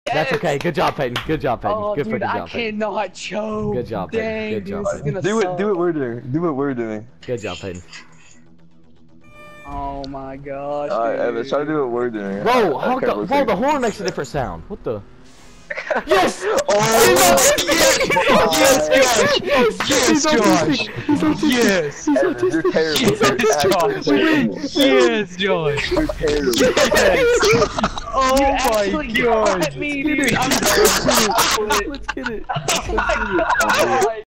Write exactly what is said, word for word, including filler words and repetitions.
That's okay. Good job, Peyton. Good job, Peyton. Oh, Good dude, freaking I job, Peyton. cannot choke. Good job, Dang, Peyton. Good dude, job, this is Peyton. gonna Do suck. it, do what we're doing. Do what we're doing. Good job, Peyton. Oh my gosh. Alright, dude. Evan, try to do what we're doing. Bro, I- I how can't the, look bro, at the you. horn makes a different sound. What the? Yes! Oh, Yes, Josh! Yes, Josh! Yes! Evan, you're terrible. Yes, You're Josh! absolutely Yes, Josh! You're terrible. Yes! Oh You my actually god! got me, dude. I'm so Let's get it. Oh my god.